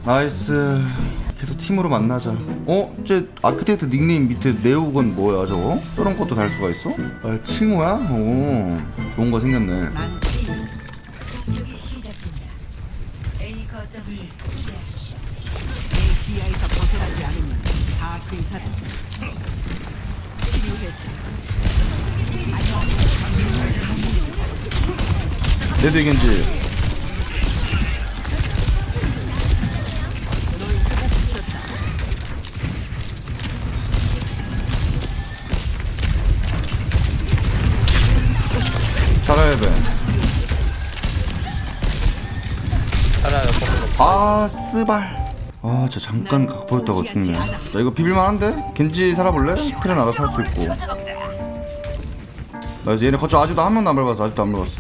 나이스. 계속 팀으로 만나자. 쟤 아크테이트 닉네임 밑에 네오건 뭐야 저거? 저런 것도 달 수가 있어? 아, 칭호야? 오, 좋은 거 생겼네. 공격이 시작됩니다. A 거점을 수비하십시오. 내 시야에서 벗어나지 않으면 다 괜찮아. 치료했다. 내 되겐지. 살아야 돼. 살아요. 아 스발. 아 진짜 잠깐 각 보였다가 죽네. 나 이거 비빌만한데? 겐지 살아볼래? 트렌 알아서 할 수 있고. 나 이제 얘네 거쳐 아직도 한 명도 안 밟았어. 아직도 안 밟았어.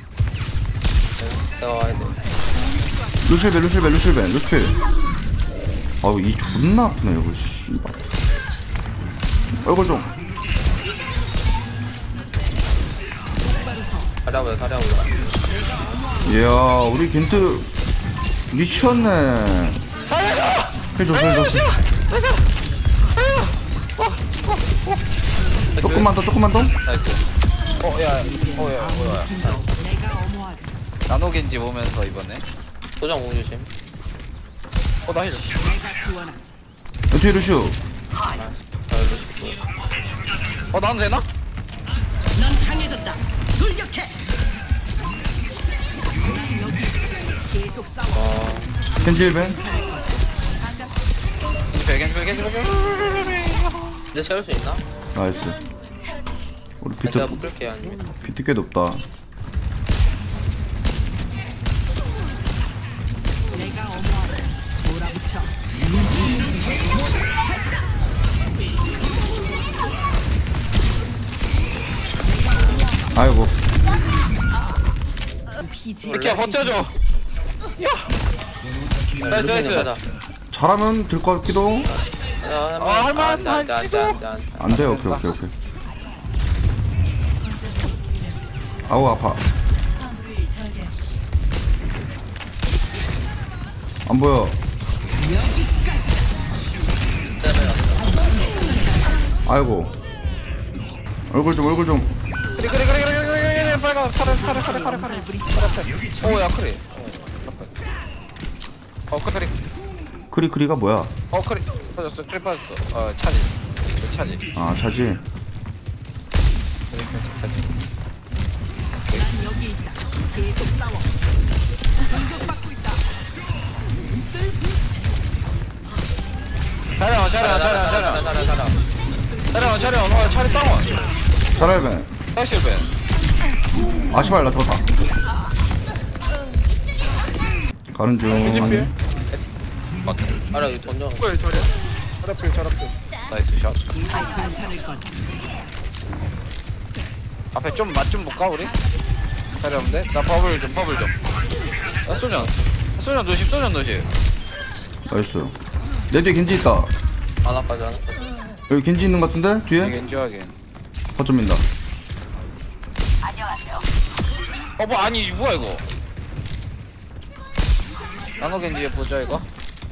루실벨. 아우 이 존나 아프네 이거 씨발. 얼굴 좀. 살아보자. 이야 우리 겐트 미쳤네. 해줘. 조금만 더. 나이스. 뭐야. 내가 어머하다. 나노겐지 보면서 이번에. 도장 공 조심. 나 힐. 내가 지원하지. 뒤에 루슈. 나도 되나? 넌 강해졌다. 돌격해. 난 여기 계속 싸워. 겐지 1벤. 이제 채울 수 있나? 나이스. 우리 제가 비트 묶을게요 아니면. 비트 꽤 높다. 내가 어머하다. 몰아붙여. 아이고. 피지. 이렇게 버텨줘. 야. 나이스. 잘하면 될 것 같기도. 할만. 안 돼요. 오케이. 아우 아파. 화물을 저지하십시오. 안 보여. 아이고. 얼굴 좀. 그래. 빨간 카레. 오야 크리. 크리가 뭐야? 크리. 빠졌어. 크리 빠졌어. 차지. 아 차지. 난 여기 있다. 계속 싸워. 공격받고 있다. 차려. 차리 땅원. 살아야벤. 다시벤. 아 씨발 나 들었다. 가는 중. 알아 여기 던져. 저렴. 나이스 샷. 괜찮을 건. 앞에 좀 맛 좀 볼까 우리? 잘해보는데? 나 버블 좀. 소전 노십. 나이스. 내 뒤에 겐지 있다. 하나까지. 여기 겐지 있는 것 같은데? 뒤에? 엔조하게. 거점 민다. 뭐 아니 뭐야 이거? 나노겐지 보자 이거.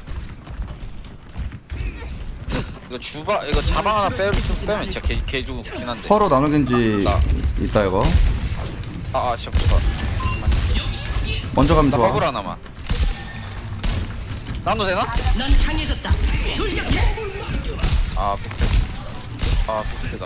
이거 자방 하나 빼면 진짜 개 죽긴 한데. 서로 나노 겐지 나. 있다 이거. 진짜 좋아. 먼저 가면 나 좋아. 버블 하나만. 나노 되나? 넌 강해졌다. 돌격해. 비트다.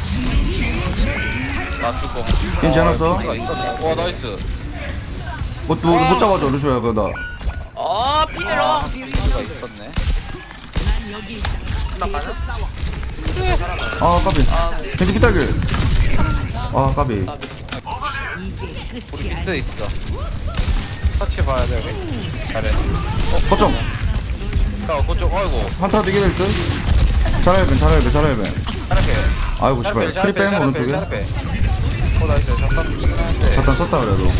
나 죽어. 괜찮았어? 와 나이스. 못 잡아줘 루시오야 그거 나. 비트가 있었네. 난 여기 있다. 계속 싸워. 아 까비. 겐지 피탈길. 아 까비. 이게 우리 끝이 비트 아니야. 있어. 터치 봐야 돼 우리. 잘해. 거점. 그쪽 아이고. 한타 되게 될 듯. 잘해야벤. 잘해. 아이고 씨발. 크리뱀 오른쪽에. 나이스. 잠깐. 잠깐 썼다 그래도.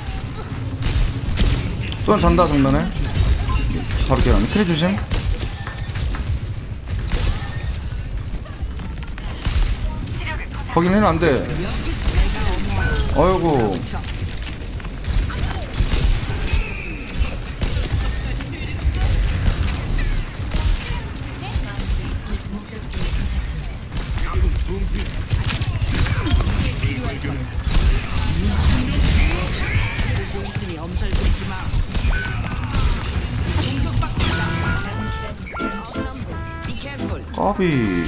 또한 잔다 정면에. 바로 깨라네. 크리 조심. 거긴 해는 안돼. 어이구. 목적지에 도착합니다. 까비.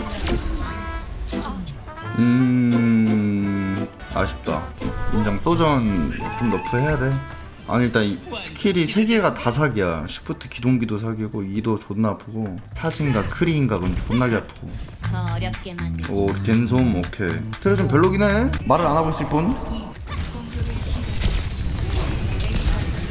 아쉽다. 인정. 소전 좀 너프 해야 돼. 아니 일단 이 스킬이 3개가 다 사기야. 시프트 기동기도 사기고 2도 존나 아프고 타진각 크리인각은 존나게 아프고. 더 어렵게 만들지. 오 겐솜 오케이. 트레 좀 별로긴 해. 말을 안 하고 있을 뿐. 공격을 시작합니다.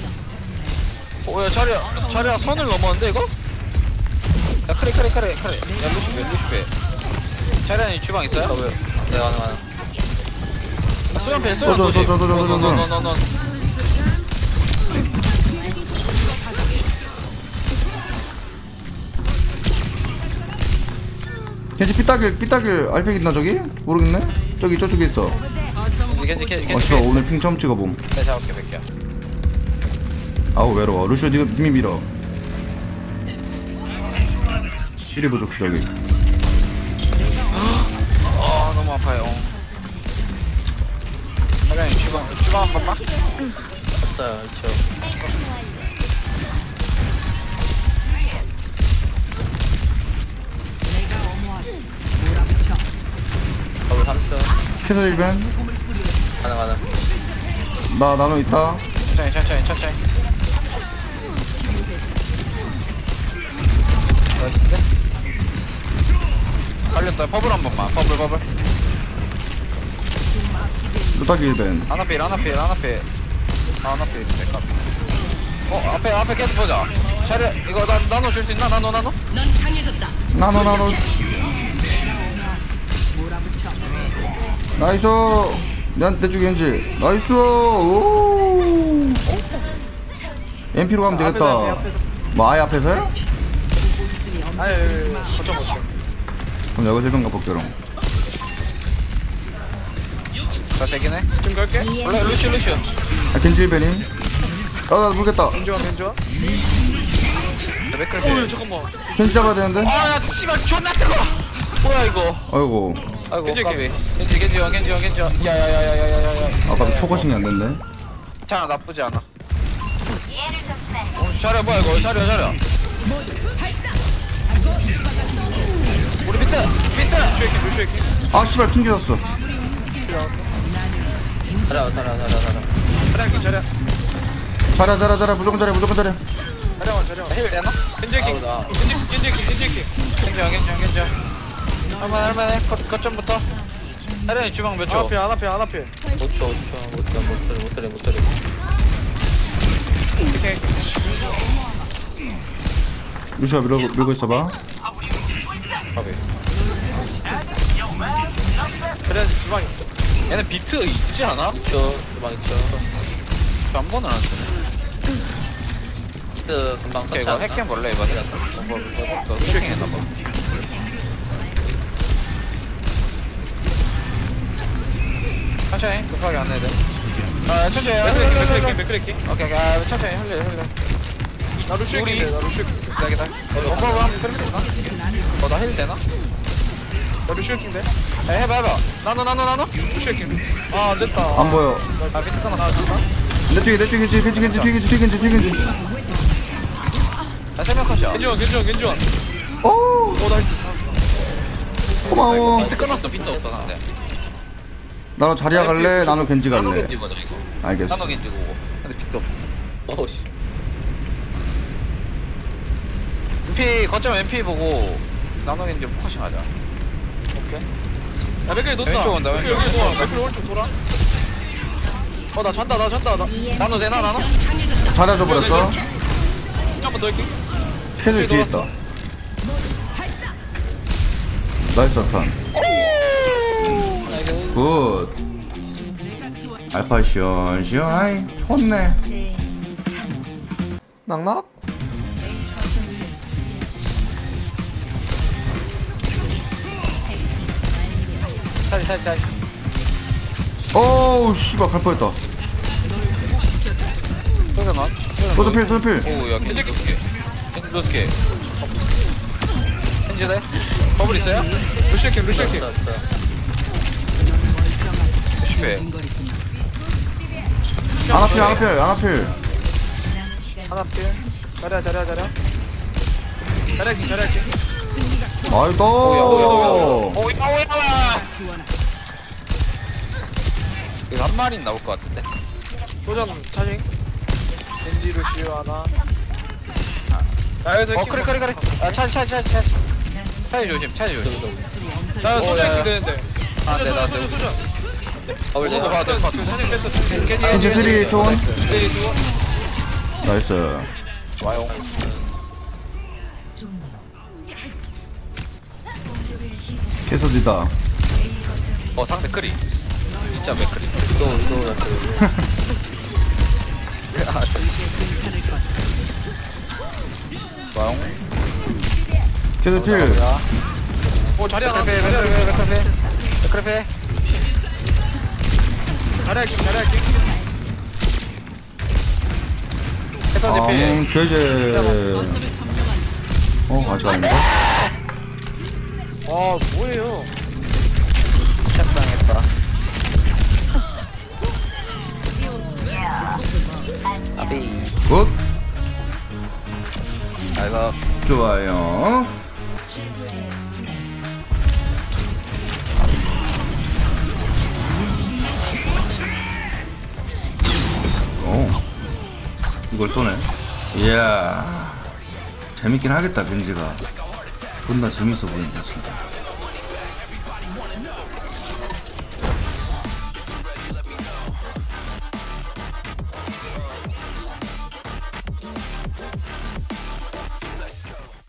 야 자리야 선을 넘었는데 이거? 야 크레 야 루시베 자리야 주방 있어요? 왜? 네 가능 소연패 너. 겐지 삐딱일 알팩 있나 저기? 모르겠네? 저기 저쪽에 있어. 겐지 씨발 오늘 핑 처음 찍어봄. 네 잡을게 뵐게요 아우 외로워. 루시오 니가 님이 밀어. 힐이 부족해 저기. 아 너무 아파요 자리야 주방 한 번만? 없어요 더블 3초 캐서 1벤. 가능 나 나노 있다. 천천히 멋있는데? 걸렸어요 버블 한 번만 버블 루타기 1벤. 하나필 내값 앞에 계속 보자 차례 이거 나눠 줄 수 있나? 나눠 나노. 나이스. 내 쪽에 겐지. 나이스. 오. MP로 가면 되겠다. 뭐 아예 앞에서요? 아유 거점 그럼 여기서 1벤 가볼게요. 자 되긴 좀 걸게 원래 루시오 아 겐지 1벤이. 나 모르겠다. 괜찮아 맥클 잠깐만 겐지 잡아야 되는데. 아야 씨발 존나 뜨거 뭐야 이거 아이고. 까비 겐지 야야야야야야야 아까 초거싱이 안 됐네. 자 나쁘지 않아 자리야 뭐야 이거 자리야 우리 밑에 루시오키 아 씨발 튕겨졌어. 자라 무조건 자라. 힐 되나? 겐지킹 할만해 거점부터 하련이 주방 몇 초? 안 앞에 5초 못 때려 루시아 밀고 있어봐. 그래 주방 있어 얘는 비트 있지 않아? 주방 있죠 한 번은 안 쓰네 비트 금방 썼지 않나? 이거 핵캠 볼래 이번에? 슈킹 했나봐 천천히 급하게 안 해야 돼 아 천천히 맥크리킹 오케이 아 천천히 흘려 나 루슈킹인데 나 루슈킹 기다려 엄마가 한번 크리킹 있나? 나 힐 되나? 나 루슈킹인데? 해봐 나노 루슈킹 아 안됐다 안 보여. 아 밑에 하나 나와줄까? 내 쪽에 겐지. 나 세명 컷이야 겐지원 오. 나이스 고마워. 비트 끊었어 비트 없어 나한테 나노 자리야 갈래? 나노 겐지 갈래? 겐지 보자 이거 알겠어. 나노 겐지 고고 근데 비트 없어 어우씨 MP 거점 MP 보고 나노 겐지 포커싱 하자 오케이 야 맥클이 놓다 왼쪽 온다 왼쪽 맥클이 오른쪽 돌아 나 잔다 나노 되나 나노? 자리야 줘버렸어. 한번 더 할게 캐슬 뒤에 있다. 나이스 아탄. 굿. 알파 시원시원하이. 좋네. 네. 낙낙. 차지. 어우 씨발 갈 뻔했다. 소전원. 소저필. 오야 겐지 게 겐지 넣을게. 겐지네. 버블 있어요? 루시킹. 실패. 아나필. 하나 필. 잘해. 잘해. 아이다. 오야. 이거 한 마리 나올 것 같은데. 소전 차징. 겐지 루시오 하나. 그래. 아, 차지. 차지 조심. 나 소전 기대는데. 네. 봐. 겐지 3 소원. 네, 나이스. 와요. 공격을 시작. 캐서디다. 상대 크리. 진짜 맥크리. 또. 와요. 캐서필. 오 자리 하나. 맥크리. 잘할게. 돼지. 아직 아닌가? 뭐예요? 시작당했다. 아비. 굿. 아이고. 좋아요. 최고의 플레이. 이걸 쏘네. 이야. 재밌긴 하겠다 벤지가. 존나 재밌어 보인다 진짜.